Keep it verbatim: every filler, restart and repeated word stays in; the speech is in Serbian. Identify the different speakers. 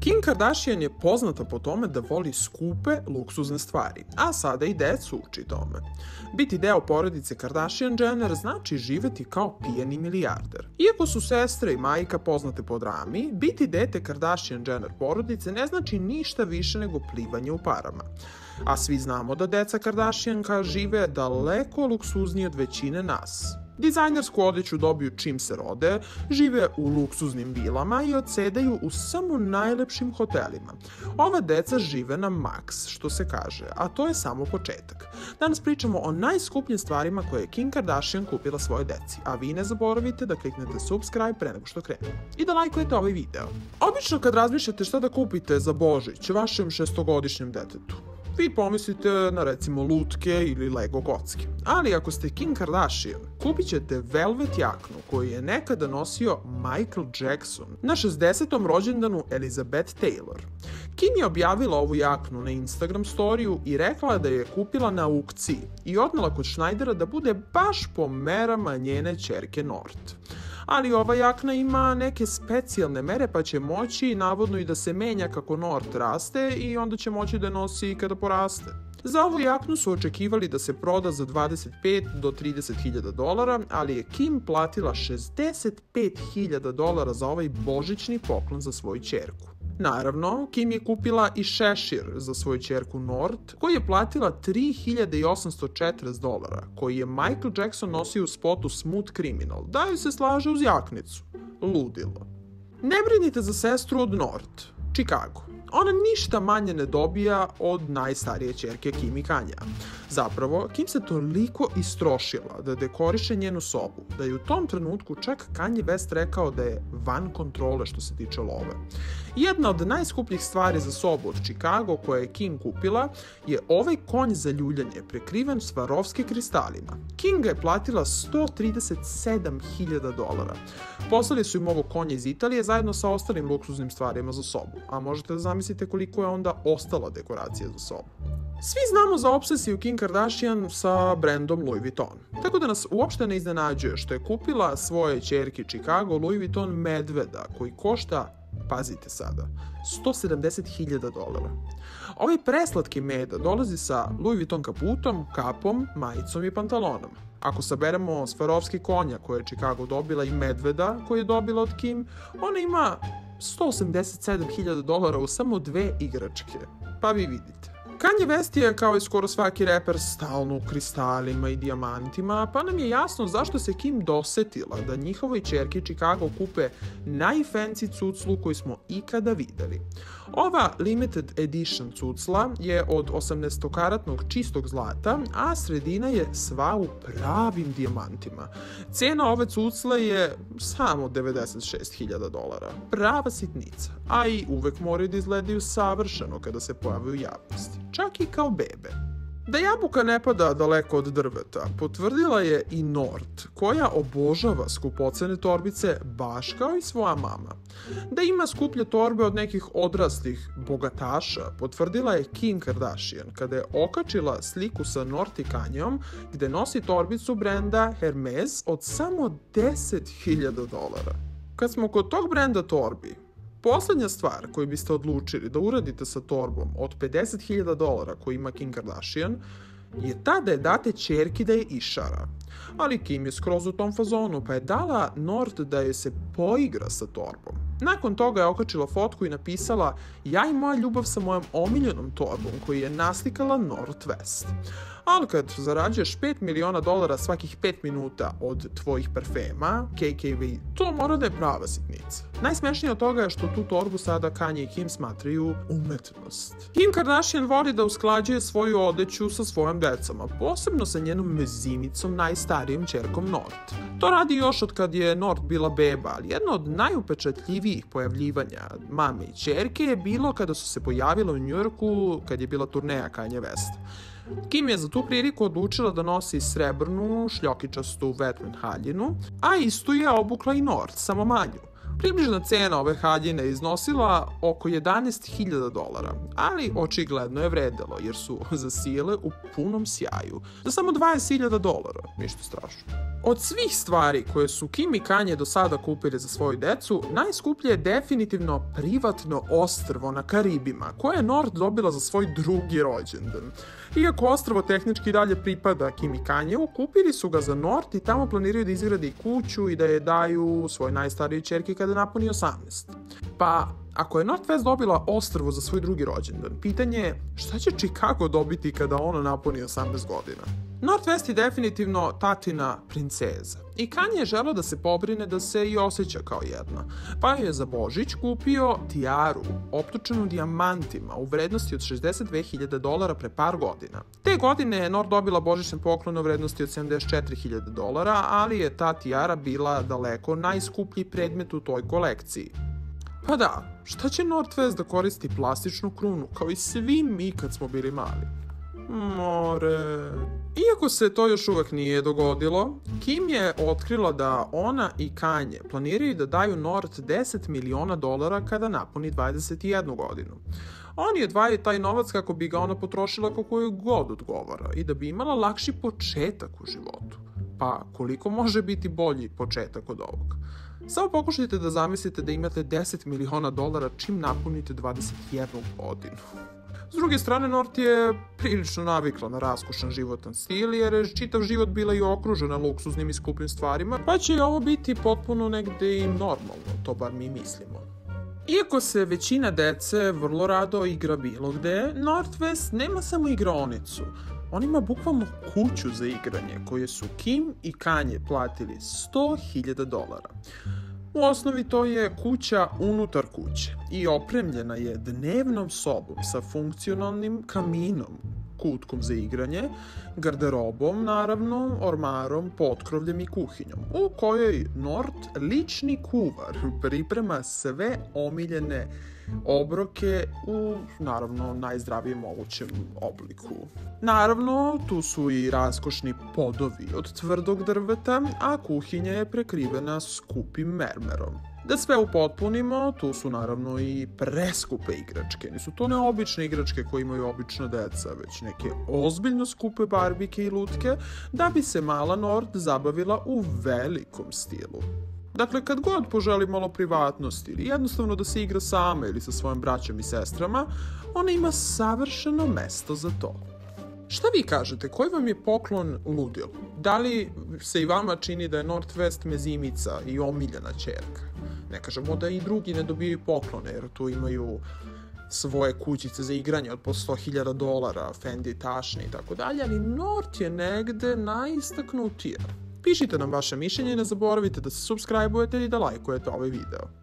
Speaker 1: Kim Kardashian je poznata po tome da voli skupe, luksuzne stvari, a sada i decu uči tome. Biti deo porodice Kardashian-Jenner znači živeti kao pijani milijarder. Iako su sestre i majka poznate po drami, biti dete Kardashian-Jenner porodice ne znači ništa više nego plivanje u parama. A svi znamo da deca Kardashianka žive daleko luksuznije od većine nas. Dizajnersku odeću dobiju čim se rode, žive u luksuznim vilama i odsedaju u samo najlepšim hotelima. Ova deca žive na maks, što se kaže, a to je samo početak. Danas pričamo o najskupljim stvarima koje je Kim Kardashian kupila svoje deci, a vi ne zaboravite da kliknete subscribe pre nego što krenemo i da lajkujete ovaj video. Obično kad razmišljate šta da kupite za Božić vašem šestogodišnjem detetu, vi pomislite na recimo lutke ili Lego kocke. Ali ako ste Kim Kardashian, kupit ćete velvet jaknu koju je nekada nosio Michael Jackson na šezdesetom rođendanu Elizabeth Taylor. Kim je objavila ovu jaknu na Instagram storiju i rekla da je kupila na aukciji i odnela kod Schneidera da bude baš po merama njene ćerke North. Ali ova jakna ima neke specijalne mere pa će moći navodno i da se menja kako North raste i onda će moći da nosi i kada poraste. Za ovu jaknu su očekivali da se proda za dvadeset pet do trideset hiljada dolara, ali je Kim platila šezdeset pet hiljada dolara za ovaj božićni poklon za svoju ćerku. Naravno, Kim je kupila i šešir za svoju ćerku North, koji je platila tri hiljade osamsto četrdeset dolara, koji je Michael Jackson nosio u spotu Smooth Criminal, da joj se slaže uz jaknicu. Ludilo. Ne brinite za sestru od North, Chicago. Ona ništa manje ne dobija od najstarije ćerke Kim i Kanja. Zapravo, Kim se toliko istrošila da dekoriše njenu sobu, da je u tom trenutku čak Kanye West rekao da je van kontrole što se tiče love. Jedna od najskupljih stvari za sobu od Chicago koje je Kim kupila je ovaj konj za ljuljanje prekriven Swarovski kristalima. Kim ga je platila sto trideset sedam hiljada dolara. Poslali su im ovo konje iz Italije zajedno sa ostalim luksuznim stvarima za sobu, a možete da zamislite koliko je onda ostala dekoracija za sobu. Svi znamo za obsesiju Kim Kardashian sa brendom Louis Vuitton, tako da nas uopšte ne iznenađuje što je kupila svoje ćerki Chicago Louis Vuitton medveda koji košta, pazite sada, sto sedamdeset hiljada dolara. Ovaj preslatki meda dolazi sa Louis Vuitton kaputom, kapom, majicom i pantalonom. Ako saberemo Swarovski konja koje je Chicago dobila i medveda koje je dobila od Kim, ona ima sto osamdeset sedam hiljada dolara u samo dve igračke. Pa vi vidite. Kanye West je, kao i skoro svaki reper, stalno u kristalima i dijamantima, pa nam je jasno zašto se Kim dosetila da njihovoj ćerki Chicago kupe najfancy cuclu koju smo ikada videli. Ova limited edition cucla je od osamnaestokaratnog čistog zlata, a sredina je sva u pravim dijamantima. Cena ove cucle je samo devedeset šest hiljada dolara. Prava sitnica, a i uvek moraju da izgledaju savršeno kada se pojave u javnosti, čak i kao bebe. Da jabuka ne pada daleko od drveta, potvrdila je i North, koja obožava skupocene torbice baš kao i svoja mama. Da ima skuplje torbe od nekih odraslih bogataša, potvrdila je Kim Kardashian kada je okačila sliku sa North i Kanyeom gde nosi torbicu brenda Hermes od samo deset hiljada dolara. Kad smo kod tog brenda torbi, poslednja stvar koju biste odlučili da uradite sa torbom od pedeset hiljada dolara koju ima Kim Kardashian je ta da je date ćerki da je išara. Ali Kim je skroz u tom fazonu pa je dala North da je se poigra sa torbom. Nakon toga je okačila fotku i napisala ja i moja ljubav sa mojom omiljenom torbom koju je naslikala North West. Ali kad zarađuješ pet miliona dolara svakih pet minuta od tvojih parfema, K K V, to mora da je prava sitnica. Najsmešnije od toga je što tu torbu sada Kanye i Kim smatraju umetnost. Kim Kardashian voli da usklađuje svoju odeću sa svojom decama, posebno sa njenom mezimicom najstarijom ćerkom North. To radi još od kad je North bila beba, ali jedno od najupečatljivijih pojavljivanja mame i ćerke je bilo kada su se pojavile u Njujorku kad je bila turneja Kanye West. Kim je za tu priliku odlučila da nosi srebrnu šljokičastu Wetman haljinu, a istu je obukla i North, samo manju. Približna cena ove haljine iznosila oko jedanaest hiljada dolara, ali očigledno je vredelo jer su zasijele u punom sjaju za samo dvadeset hiljada dolara, ništa strašno. Od svih stvari koje su Kim i Kanye do sada kupili za svoju decu, najskuplje je definitivno privatno ostrvo na Karibima, koje je North dobila za svoj drugi rođendan. Iako ostrvo tehnički dalje pripada Kim i Kanyeu, kupili su ga za North i tamo planiraju da izgrade i kuću i da je daju svoj najstarijoj ćerki kada napuni osamnaest. Pa, ako je North West dobila ostrvo za svoj drugi rođendan, pitanje je šta će Chicago dobiti kada ona napuni osamnaest godina? North West je definitivno tatina princeza i Kanye je želeo da se pobrine da se i osjeća kao jedna, pa je za Božić kupio tijaru optočenu dijamantima u vrednosti od šezdeset dve hiljade dolara pre par godina. Te godine je North dobila božićni poklon u vrednosti od sedamdeset četiri hiljade dolara, ali je ta tijara bila daleko najskuplji predmet u toj kolekciji. Pa da, šta će North West da koristi plastičnu krunu, kao i svi mi kad smo bili mali? More. Iako se to još uvek nije dogodilo, Kim je otkrila da ona i Kanye planiraju da daju North deset miliona dolara kada napuni dvadeset jednu godinu. Oni odvajaju taj novac kako bi ga ona potrošila kako joj god odgovara i da bi imala lakši početak u životu. Pa koliko može biti bolji početak od ovog? Samo pokušajte da zamislite da imate deset miliona dolara čim napunite dvadeset jednu godinu. S druge strane, North je prilično navikla na raskošan životan stil jer je čitav život bila i okružena luksuznim i skupim stvarima, pa će ovo biti potpuno negde i normalno, to bar mi mislimo. Iako se većina dece vrlo rado igra bilo gde, North West nema samo igraonicu. On ima bukvalno kuću za igranje koje su Kim i Kanye platili sto hiljada dolara. U osnovi to je kuća unutar kuće i opremljena je dnevnom sobom sa funkcionalnim kaminom, kutkom za igranje, garderobom naravno, ormarom, potkrovljem i kuhinjom, u kojoj North lični kuvar priprema sve omiljene obroke u, naravno, najzdravijem mogućem obliku. Naravno, tu su i raskošni podovi od tvrdog drveta, a kuhinja je prekrivena skupim mermerom. Da sve upotpunimo, tu su naravno i preskupe igračke. Nisu to neobične igračke koje imaju obična deca, već neke ozbiljno skupe barbike i lutke, da bi se mala North zabavila u velikom stilu. Dakle, kad god poželi malo privatnosti ili jednostavno da se igra sama ili sa svojim braćom i sestrama, ona ima savršeno mesto za to. Šta vi kažete, koji vam je poklon ludilo? Da li se i vama čini da je North West mezimica i omiljena ćerka? Ne kažemo da i drugi ne dobijaju poklone, jer tu imaju svoje kućice za igranje od po sto hiljada dolara, Fendi tašne i tako dalje, ali North je negde najistaknutija. Pišite nam vaše mišljenje i ne zaboravite da se subscribe-ujete i da lajkujete ovaj video.